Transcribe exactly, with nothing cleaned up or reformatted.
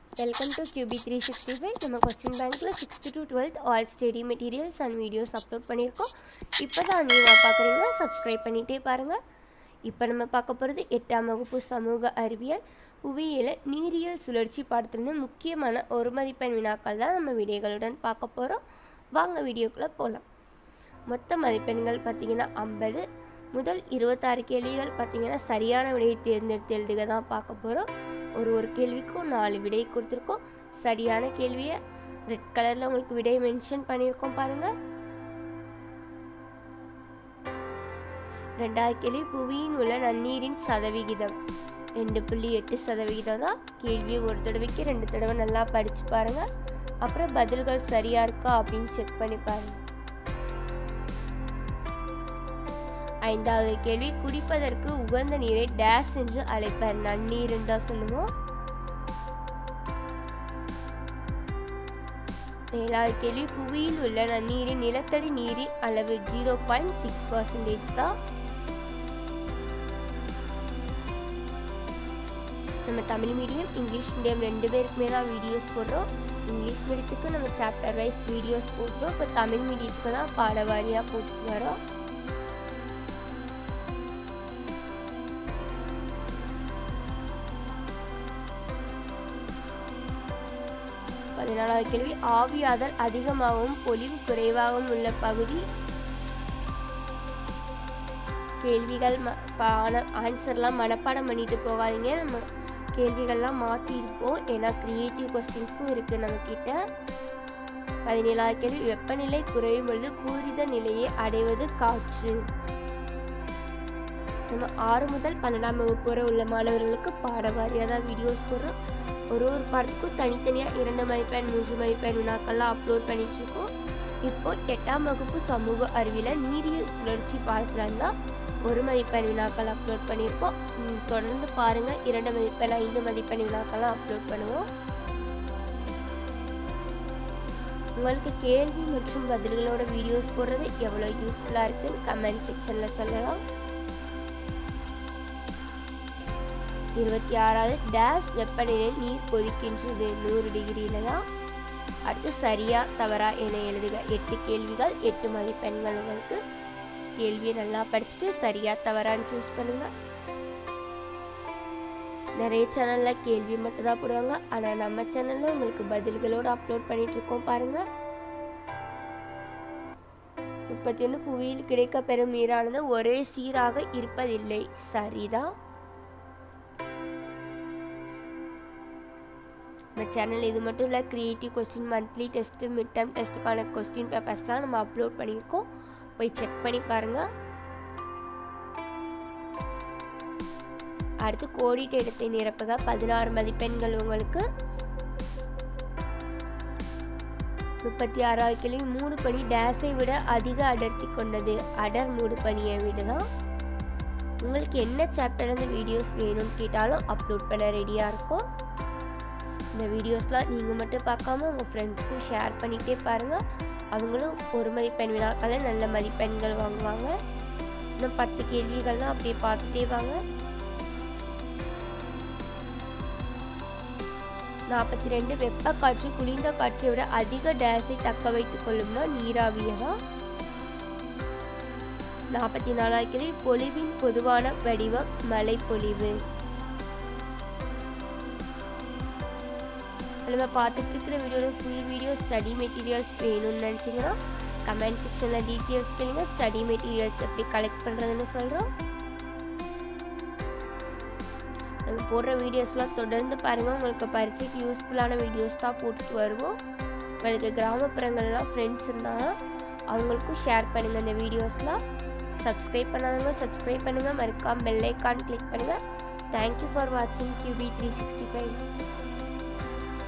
Welcome to Q B three sixty-five. நம்ம question bankல sixth to twelfth all study materials and videos upload பண்ணியிருக்கோம். இப்போதான் நீங்க பார்க்குறீங்கன்னா subscribe பண்ணிட்டே பாருங்க. இப்போ நம்ம பார்க்க போகிறது எட்டாம் வகுப்பு சமூக அறிவியல் புவியியல் நீரியல் சுழற்சி பாடத்திலிருந்து முக்கியமான ஒரு மதிப்பெண் வினாக்கள் தான் நம்ம வீடியோகளுடன் பார்க்க போகிறோம். வாங்க வீடியோக்குள்ளே போகலாம். மொத்த மதிப்பெண்கள் பார்த்தீங்கன்னா ஐம்பது. முதல் இருபத்தாறு கேள்விகள் பார்த்தீங்கன்னா சரியான விடையை தேர்ந்தெடுத்து எழுதுக தான் பார்க்க போகிறோம். ஒரு ஒரு கேள்விக்கும் நாலு விடை கொடுத்துருக்கோம். சரியான கேள்வியை ரெட் கலரில் உங்களுக்கு விடை மென்ஷன் பண்ணியிருக்கோம் பாருங்கள். ரெண்டாவது கேள்வி புவியின் உள்ள நன்னீரின் சதவிகிதம் ரெண்டு புள்ளி எட்டு சதவிகிதம் தான். கேள்வியை ஒரு தடவைக்கு ரெண்டு தடவை நல்லா படித்து பாருங்கள். அப்புறம் பதில்கள் சரியாக இருக்கா அப்படின்னு செக் பண்ணி பாருங்கள். ஐந்தாவது கேள்வி குடிப்பதற்கு உகந்த நீரை டேஷ் என்று அழைப்பர். நன்னீர் தான் சொல்லுவோம். ஏழாவது கேள்வி புவியில் உள்ள நன்னீரின் நிலத்தடி நீரின் அளவு ஜீரோ பாயிண்ட் சிக்ஸ் பர்சன்டேஜ் தான். நம்ம தமிழ் மீடியம் இங்கிலீஷ் மீடியம் ரெண்டு பேருக்குமே தான் வீடியோஸ் போடுறோம். இங்கிலீஷ் மீடியத்துக்கு நம்ம சாப்டர் வைஸ் வீடியோஸ் போடுறோம். இப்போ தமிழ் மீடியத்துக்கு தான் பாடவாரியாக போட்டு வரோம். பதினாலாவது கேள்வி ஆவியாதல் அதிகமாகவும் பொலிவு குறைவாகவும் உள்ள பகுதி. கேள்விகள் ஆன்சர்லாம் மனப்பாடம் பண்ணிட்டு போகாதீங்க. நம்ம கேள்விகள்லாம் மாற்றி இருப்போம். ஏன்னா கிரியேட்டிவ் கொஸ்டின்ஸும் இருக்குது நம்மக்கிட்ட. பதினேழாவது கேள்வி வெப்பநிலை குறையும் பொழுது பூரித நிலையை அடைவது காற்று. நம்ம ஆறு முதல் பன்னெண்டாம் வகுப்பு வரை உள்ள மாணவர்களுக்கு பாடவாரியாக தான் வீடியோஸ் போடுறோம். ஒரு ஒரு பாடத்துக்கும் தனித்தனியாக இரண்டு மதிப்பெண் மூன்று மதிப்பெண் வினாக்கள்லாம் அப்லோட் பண்ணிட்டுருக்கோம். இப்போ எட்டாம் வகுப்பு சமூக அறிவியல் நீரியல் சுழற்சி பாடத்தில் இருந்தால் ஒரு மதிப்பெண் வினாக்கள் அப்லோட் பண்ணியிருக்கோம். தொடர்ந்து பாருங்கள். இரண்டு மதிப்பெண் ஐந்து மதிப்பெண் வினாக்கள்லாம் அப்லோட் பண்ணுவோம். உங்களுக்கு கேள்வி மற்றும் பதில்களோட வீடியோஸ் போடுறது எவ்வளோ யூஸ்ஃபுல்லாக இருக்குன்னு கமெண்ட் செக்ஷனில் சொல்லலாம். இருபத்தி ஆறாவது டேஷ் வெப்பநிலையில் நீர் கொதிக்கின்றது நூறு டிகிரியில தான். அடுத்து சரியா தவறா என எழுதுக. எட்டு கேள்விகள் எட்டு மதிப்பெண்கள் உங்களுக்கு. கேள்வியை நல்லா படிச்சுட்டு சரியா தவறான்னு சூஸ் பண்ணுங்க. நிறைய சேனல்ல கேள்வி மட்டும் தான் போடுவாங்க. ஆனால் நம்ம சேனல்ல உங்களுக்கு பதில்களோடு அப்லோட் பண்ணிட்டு இருக்கோம் பாருங்க. முப்பத்தி ஒன்று புவியில் கிடைக்க பெறும் நீரானது ஒரே சீராக இருப்பதில்லை. சரிதான். நம்ம சேனல் இது மட்டும் இல்லை, creative question monthly test mid term டெஸ்ட்டுக்கான கொஸ்டின் பேப்பர்ஸ்லாம் நம்ம அப்லோட் பண்ணியிருக்கோம். போய் செக் பண்ணி பாருங்கள். அடுத்து கோடிட்ட இடத்தை நிரப்புக. பதினாறு மதிப்பெண்கள் உங்களுக்கு. முப்பத்தி ஆறாவது கேள்வி மூடு பனி டேஸை விட அதிக அடர்த்தி கொண்டது. அடர் மூடு பனியை விட தான். உங்களுக்கு என்ன சாப்டர் அந்த வீடியோஸ் வேணும்னு கேட்டாலும் அப்லோட் பண்ண ரெடியாக இருக்கும். இந்த வீடியோஸ்லாம் நீங்கள் மட்டும் பார்க்காம உங்கள் ஃப்ரெண்ட்ஸ்க்கும் ஷேர் பண்ணிகிட்டே பாருங்கள். அவங்களும் ஒரு மதிப்பெண் வினாக்களை நல்ல மதிப்பெண்கள் வாங்குவாங்க. இன்னும் பத்து கேள்விகள்லாம் அப்படியே பார்த்துட்டே வாங்க. நாற்பத்தி ரெண்டு வெப்ப காற்று குளிர்ந்த காற்றை விட அதிக டேஸை தக்க வைத்துக் கொள்ளும்னா நீராவியை தான். நாற்பத்தி நாலாவது கேள்வி பொழிவின் பொதுவான வடிவம் மழை பொழிவு. நம்ம பார்த்துட்டு இருக்கிற வீடியோட ஃபுல் வீடியோ ஸ்டடி மெட்டீரியல்ஸ் வேணும்னு நினச்சிங்கன்னா கமெண்ட் செக்ஷனில் டீட்டெயில்ஸ் கேளுங்க. ஸ்டடி மெட்டீரியல்ஸ் எப்படி கலெக்ட் பண்ணுறதுன்னு சொல்கிறோம். நம்ம போடுற வீடியோஸ்லாம் தொடர்ந்து பாருங்கள். உங்களுக்கு பரீட்சைக்கு யூஸ்ஃபுல்லான வீடியோஸ் தான் போட்டுட்டு வருவோம். உங்களுக்கு கிராமப்புறங்கள்லாம் ஃப்ரெண்ட்ஸ் இருந்தாங்கன்னா அவங்களுக்கும் ஷேர் பண்ணுங்கள் இந்த வீடியோஸ்லாம். சப்ஸ்கிரைப் பண்ணாதவங்க சப்ஸ்கிரைப் பண்ணுங்கள். மறக்காம பெல் ஐக்கான் கிளிக் பண்ணுங்கள். தேங்க்யூ ஃபார் வாட்சிங் Q B three sixty-five.